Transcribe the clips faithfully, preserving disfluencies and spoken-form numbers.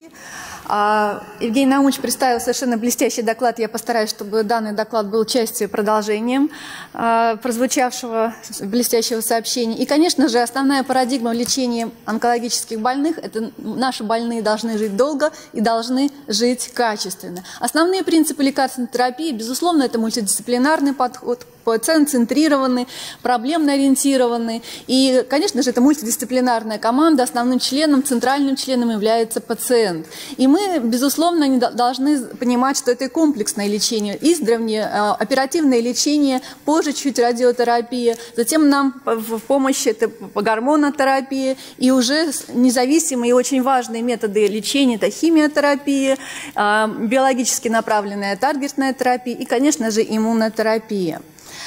Евгений Наумович представил совершенно блестящий доклад. Я постараюсь, чтобы данный доклад был частью, продолжением прозвучавшего блестящего сообщения. И, конечно же, основная парадигма лечения онкологических больных – это наши больные должны жить долго и должны жить качественно. Основные принципы лекарственной терапии, безусловно, это мультидисциплинарный подход, пациент-центрированный, проблемно-ориентированный. И, конечно же, это мультидисциплинарная команда. Основным членом, центральным членом является пациент. И мы, безусловно, не должны понимать, что это комплексное лечение. Издревле оперативное лечение, позже чуть радиотерапия, затем нам в помощь это гормонотерапия, и уже независимые и очень важные методы лечения – это химиотерапия, биологически направленная таргетная терапия и, конечно же, иммунотерапия.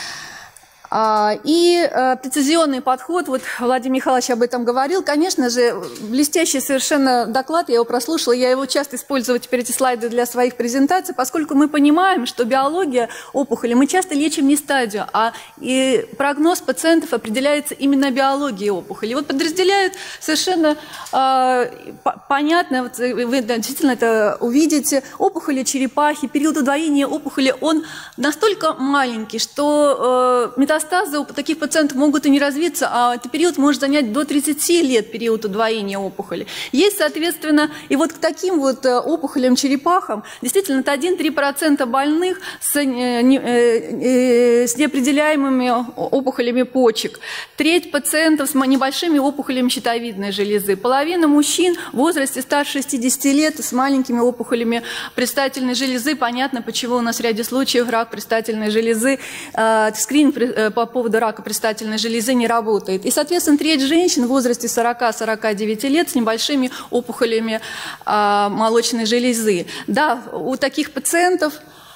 И прецизионный подход, вот Владимир Михайлович об этом говорил, конечно же, блестящий совершенно доклад, я его прослушала, я его часто использую теперь эти слайды для своих презентаций, поскольку мы понимаем, что биология опухоли, мы часто лечим не стадию, а и прогноз пациентов определяется именно биологией опухоли. И вот подразделяют совершенно э, понятно, вот вы действительно это увидите, опухоли черепахи, период удвоения опухоли, он настолько маленький, что э, метастазы у таких пациентов могут и не развиться, а этот период может занять до тридцати лет, период удвоения опухоли. Есть, соответственно, и вот к таким вот опухолям черепахам действительно это один-три процента больных с, с неопределяемыми опухолями почек, треть пациентов с небольшими опухолями щитовидной железы, половина мужчин в возрасте старше шестидесяти лет с маленькими опухолями предстательной железы. Понятно, почему у нас в ряде случаев рак предстательной железы, э, скрининг по поводу рака предстательной железы не работает. И, соответственно, треть женщин в возрасте сорока-сорока девяти лет с небольшими опухолями а, молочной железы. Да, у таких пациентов,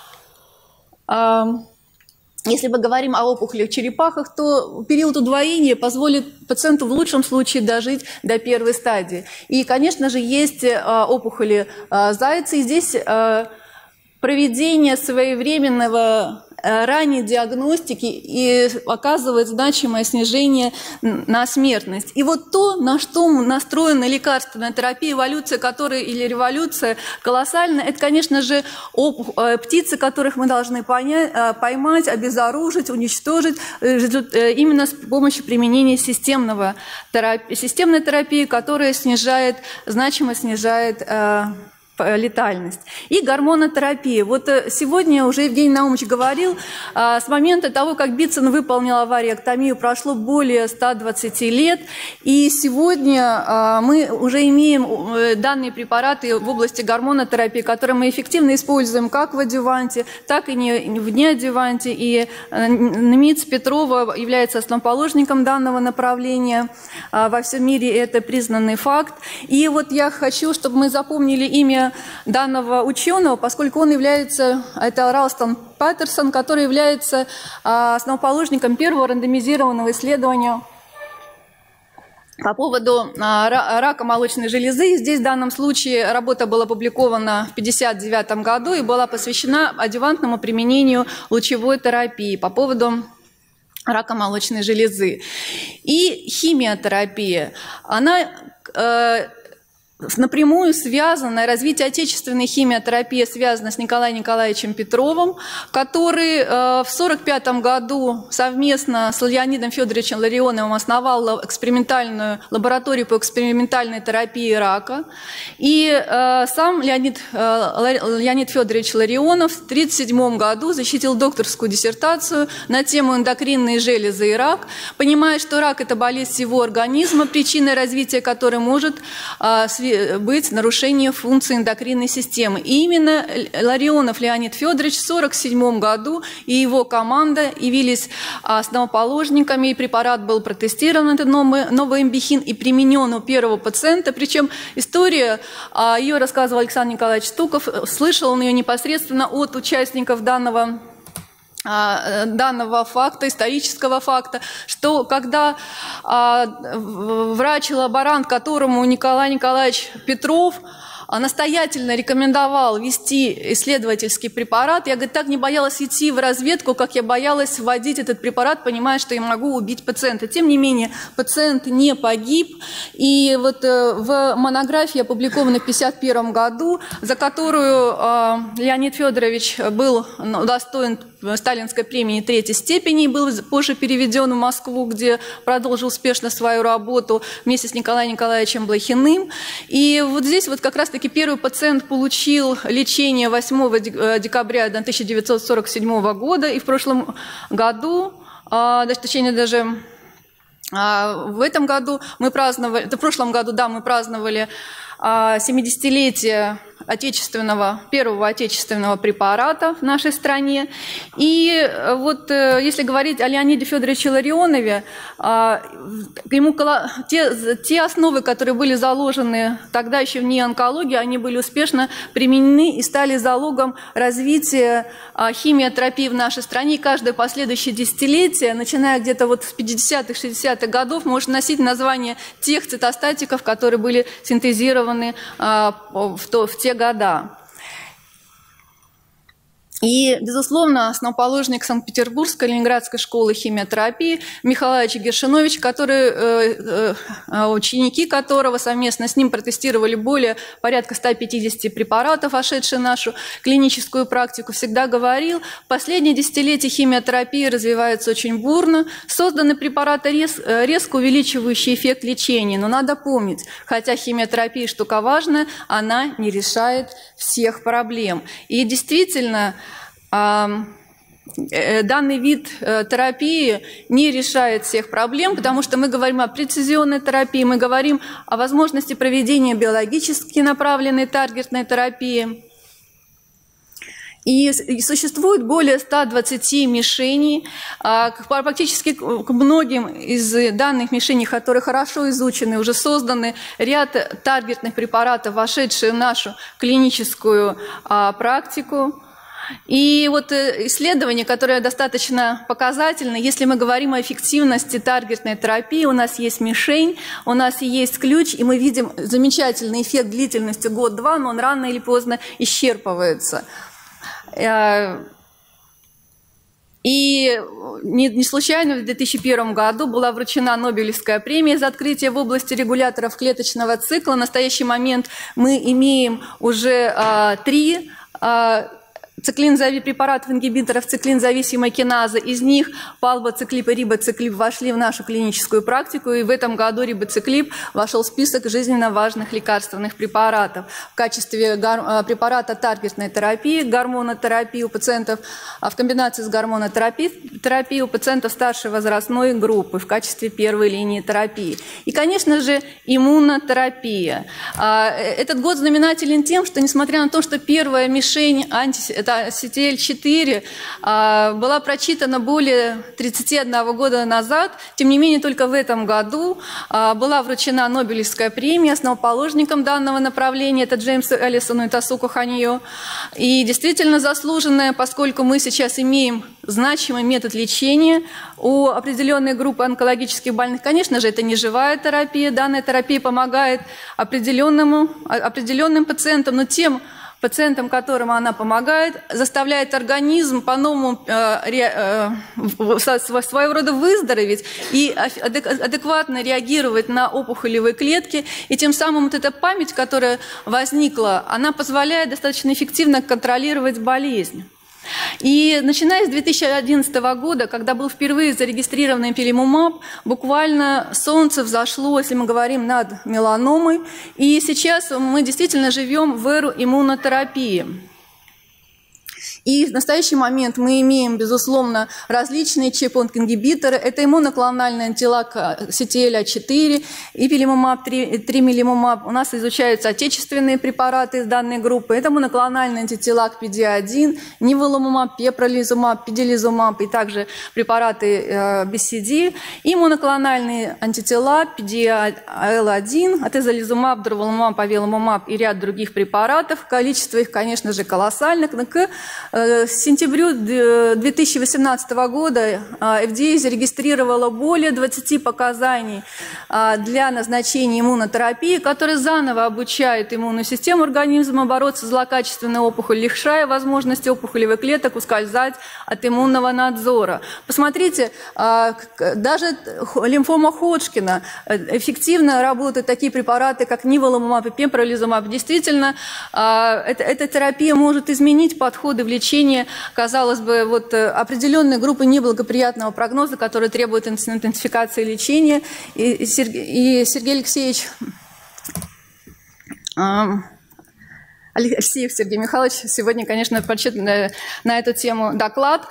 а, если мы говорим о опухолях в черепахах, то период удвоения позволит пациенту в лучшем случае дожить до первой стадии. И, конечно же, есть а, опухоли а, зайца, и здесь а, проведение своевременного ранней диагностики и оказывает значимое снижение на смертность. И вот то, на что настроена лекарственная терапия, эволюция которой или революция колоссальная, это, конечно же, птицы, которых мы должны понять, поймать, обезоружить, уничтожить именно с помощью применения системного терапии, системной терапии, которая снижает, значимо снижает летальность. И гормонотерапия. Вот сегодня уже Евгений Наумович говорил, с момента того, как Битцен выполнил авариэктомию, прошло более ста двадцати лет, и сегодня мы уже имеем данные препараты в области гормонотерапии, которые мы эффективно используем как в адюванте, так и не в неадюванте, и Немец Петрова является основоположником данного направления. Во всем мире это признанный факт. И вот я хочу, чтобы мы запомнили имя данного ученого, поскольку он является, это Ралстон Паттерсон, который является основоположником первого рандомизированного исследования по поводу рака молочной железы. Здесь в данном случае работа была опубликована в тысяча девятьсот пятьдесят девятом году и была посвящена адювантному применению лучевой терапии по поводу рака молочной железы. И химиотерапия, она э, напрямую связано, развитие отечественной химиотерапии связано с Николаем Николаевичем Петровым, который э, в тысяча девятьсот сорок пятом году совместно с Леонидом Федоровичем Ларионовым основал экспериментальную лабораторию по экспериментальной терапии рака. И э, сам Леонид, э, Леонид Федорович Ларионов в тысяча девятьсот тридцать седьмом году защитил докторскую диссертацию на тему эндокринные железы и рак, понимая, что рак – это болезнь всего организма, причиной развития которой может э, быть нарушение функции эндокринной системы. И именно Ларионов Леонид Федорович в тысяча девятьсот сорок седьмом году и его команда явились основоположниками, и препарат был протестирован, это новый, новый эмбихин, и применен у первого пациента. Причем история, ее рассказывал Александр Николаевич Стуков, слышал он ее непосредственно от участников данного данного факта, исторического факта, что когда а, врач-лаборант, которому Николай Николаевич Петров настоятельно рекомендовал вести исследовательский препарат. Я, говорит, так не боялась идти в разведку, как я боялась вводить этот препарат, понимая, что я могу убить пациента. Тем не менее, пациент не погиб. И вот в монографии, опубликованной в тысяча девятьсот пятьдесят первом году, за которую Леонид Федорович был удостоен Сталинской премии третьей степени, был позже переведен в Москву, где продолжил успешно свою работу вместе с Николаем Николаевичем Блохиным. И вот здесь вот как раз-таки первый пациент получил лечение восьмого декабря тысяча девятьсот сорок седьмого года, и в прошлом году, точнее даже в этом году мы праздновали, в прошлом году, да, мы праздновали семидесятилетие отечественного, первого отечественного препарата в нашей стране. И вот если говорить о Леониде Федоровиче Ларионове, ему те, те основы, которые были заложены тогда еще в неонкологии, они были успешно применены и стали залогом развития химиотерапии в нашей стране. И каждое последующее десятилетие, начиная где-то вот с пятидесятых, шестидесятых годов, может носить название тех цитостатиков, которые были синтезированы в, то, в те года. И, безусловно, основоположник Санкт-Петербургской Ленинградской школы химиотерапии Михаил Гершинович, который, э, э, ученики которого совместно с ним протестировали более порядка ста пятидесяти препаратов, вошедшие в нашу клиническую практику, всегда говорил: в последние десятилетия химиотерапия развивается очень бурно, созданы препараты, рез, резко увеличивающие эффект лечения. Но надо помнить, хотя химиотерапия штука важная, она не решает всех проблем. И действительно, данный вид терапии не решает всех проблем, потому что мы говорим о прецизионной терапии, мы говорим о возможности проведения биологически направленной таргетной терапии. И существует более ста двадцати мишеней. Практически к многим из данных мишеней, которые хорошо изучены, уже созданы ряд таргетных препаратов, вошедшие в нашу клиническую практику. И вот исследование, которое достаточно показательно, если мы говорим о эффективности таргетной терапии, у нас есть мишень, у нас есть ключ, и мы видим замечательный эффект длительностью год-два, но он рано или поздно исчерпывается. И не случайно в две тысячи первом году была вручена Нобелевская премия за открытие в области регуляторов клеточного цикла. В настоящий момент мы имеем уже а, три а, препаратов ингибиторов циклинзависимой киназы. Из них палбоциклип и рибоциклип вошли в нашу клиническую практику, и в этом году рибоциклип вошел в список жизненно важных лекарственных препаратов в качестве препарата таргетной терапии, гормонотерапии у пациентов, в комбинации с гормонотерапией у пациентов старшей возрастной группы в качестве первой линии терапии. И, конечно же, иммунотерапия. Этот год знаменателен тем, что, несмотря на то, что первая мишень анти это си ти эл четыре, была прочитана более тридцати одного года назад. Тем не менее, только в этом году была вручена Нобелевская премия основоположникам данного направления, это Джеймсу Эллисону и Тасуку Ханьо. И действительно заслуженная, поскольку мы сейчас имеем значимый метод лечения у определенной группы онкологических больных. Конечно же, это не живая терапия, данная терапия помогает определенному, определенным пациентам, но тем пациентам, которым она помогает, заставляет организм по-новому э, э, своего рода выздороветь и адекватно реагировать на опухолевые клетки. И тем самым вот эта память, которая возникла, она позволяет достаточно эффективно контролировать болезнь. И начиная с две тысячи одиннадцатого года, когда был впервые зарегистрирован Ipilimumab, буквально солнце взошло, если мы говорим, над меланомой. И сейчас мы действительно живем в эру иммунотерапии. И в настоящий момент мы имеем, безусловно, различные чекпоинт-ингибиторы. Это иммуноклональный антилак си ти эл четыре, Ipilimumab, Tremelimumab. У нас изучаются отечественные препараты из данной группы. Это моноклональный антителак пи ди один, Nivolumab, Pembrolizumab, Pembrolizumab и также препараты би си ди. И моноклональный антитела пи ди эл один, Atezolizumab, Durvalumab, Avelumab и ряд других препаратов. Количество их, конечно же, колоссальных. С сентября две тысячи восемнадцатого года эф ди эй зарегистрировала более двадцати показаний для назначения иммунотерапии, которые заново обучают иммунную систему организма бороться с злокачественной опухолью, лишая возможности опухолевых клеток ускользать от иммунного надзора. Посмотрите, даже лимфома Ходжкина эффективно работают такие препараты, как ниволумаб и пембролизумаб. Действительно, эта, эта терапия может изменить подходы в лечении, казалось бы, вот определенной группы неблагоприятного прогноза, которые требуют интенсификации лечения. И, и, Сергей, и Сергей Алексеевич, Алексеев Сергей Михайлович сегодня, конечно, прочитал на, на эту тему доклад.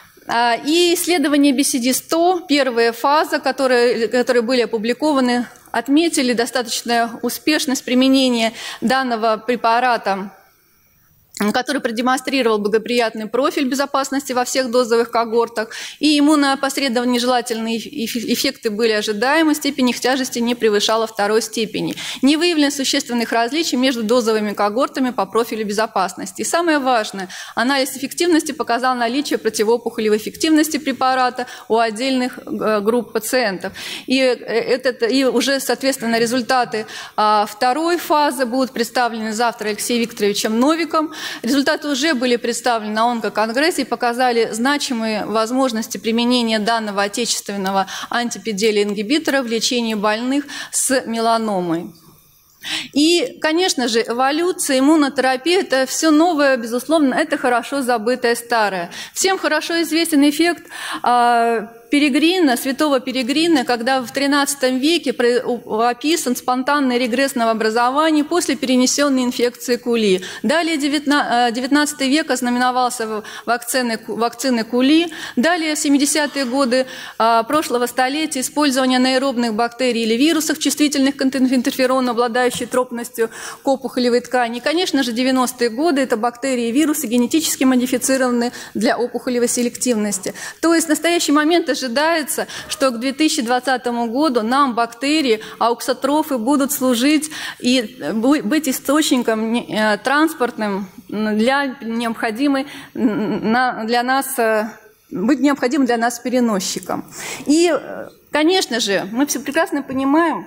И исследования би си ди сто, первая фаза, которые, которые были опубликованы, отметили достаточную успешность применения данного препарата, который продемонстрировал благоприятный профиль безопасности во всех дозовых когортах, и иммуноопосредованные нежелательные эффекты были ожидаемы, степень их тяжести не превышала второй степени. Не выявлено существенных различий между дозовыми когортами по профилю безопасности. И самое важное, анализ эффективности показал наличие противоопухолевой эффективности препарата у отдельных групп пациентов. И, этот, и уже, соответственно, результаты второй фазы будут представлены завтра Алексеем Викторовичем Новиком. Результаты уже были представлены на онкоконгрессе и показали значимые возможности применения данного отечественного антипи-дель-ингибитора в лечении больных с меланомой. И, конечно же, эволюция, иммунотерапия – это все новое, безусловно, это хорошо забытое старое. Всем хорошо известен эффект Перегрина, святого Перегрина, когда в тринадцатом веке описан спонтанный регресс новообразований после перенесенной инфекции Кули. Далее девятнадцатый век ознаменовался вакциной, вакциной Кули. Далее в семидесятые годы прошлого столетия использование анаэробных бактерий или вирусов, чувствительных к интерферону, обладающих тропностью к опухолевой ткани. И, конечно же, девяностые годы это бактерии и вирусы генетически модифицированные для опухолевой селективности. То есть в настоящий момент ожидается, что к две тысячи двадцатому году нам бактерии, ауксотрофы будут служить и быть источником транспортным для необходимой для нас, быть необходимым для нас переносчиком. И, конечно же, мы все прекрасно понимаем,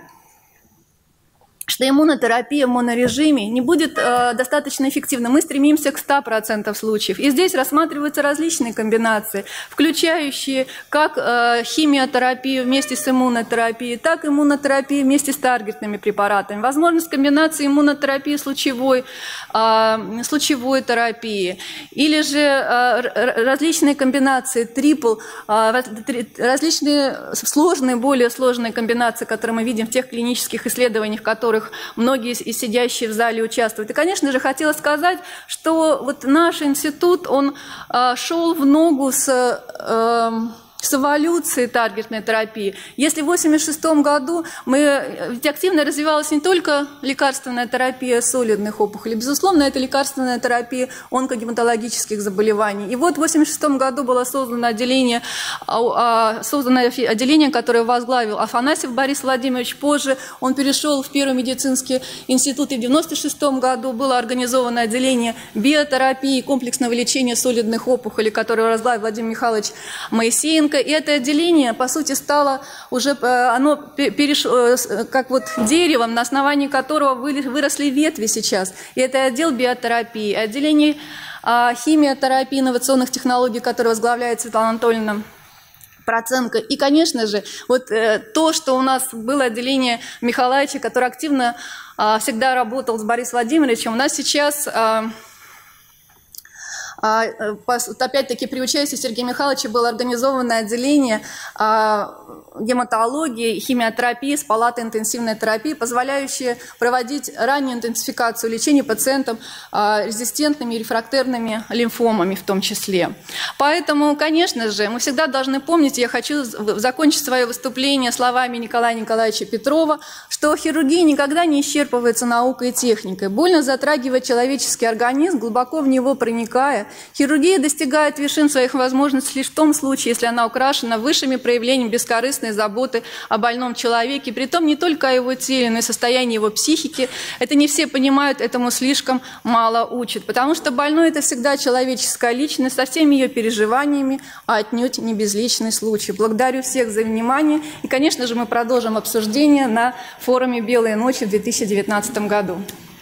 что иммунотерапия в монорежиме не будет э, достаточно эффективна. Мы стремимся к ста процентам случаев. И здесь рассматриваются различные комбинации, включающие как э, химиотерапию вместе с иммунотерапией, так и иммунотерапию вместе с таргетными препаратами. Возможность комбинации иммунотерапии с лучевой, э, с лучевой терапии. Или же э, различные комбинации, трипл, э, различные сложные, более сложные комбинации, которые мы видим в тех клинических исследованиях, в которых многие из сидящие в зале участвуют. И, конечно же, хотела сказать, что вот наш институт, он э, шел в ногу с, э, с эволюцией таргетной терапии. Если в восемьдесят шестом году мы, ведь активно развивалась не только лекарственная терапия солидных опухолей, безусловно, это лекарственная терапия онкогематологических заболеваний. И вот в восемьдесят шестом году было создано отделение, создано отделение, которое возглавил Афанасьев Борис Владимирович. Позже он перешел в Первый медицинский институт, и в девяносто шестом году было организовано отделение биотерапии и комплексного лечения солидных опухолей, которое возглавил Владимир Михайлович Моисеенко. И это отделение, по сути, стало уже, оно перешло, как вот деревом, на основании которого выросли ветви сейчас. И это отдел биотерапии, отделение химиотерапии, инновационных технологий, которое возглавляет Светлана Анатольевна Проценко. И, конечно же, вот э, то, что у нас было отделение Михайловича, который активно э, всегда работал с Борисом Владимировичем, у нас сейчас... Э, опять-таки при участии Сергея Михайловича было организовано отделение гематологии, химиотерапии с палатой интенсивной терапии, позволяющее проводить раннюю интенсификацию лечения пациентам резистентными и рефрактерными лимфомами в том числе. Поэтому, конечно же, мы всегда должны помнить, я хочу закончить свое выступление словами Николая Николаевича Петрова, что хирургия никогда не исчерпывается наукой и техникой. Больно затрагивает человеческий организм, глубоко в него проникая, Хирургия достигает вершин своих возможностей лишь в том случае, если она украшена высшими проявлениями бескорыстной заботы о больном человеке, притом не только о его теле, но и состоянии его психики. Это не все понимают, этому слишком мало учат, потому что больной – это всегда человеческая личность со всеми ее переживаниями, а отнюдь не безличный случай. Благодарю всех за внимание, и, конечно же, мы продолжим обсуждение на форуме «Белые ночи» в две тысячи девятнадцатом году.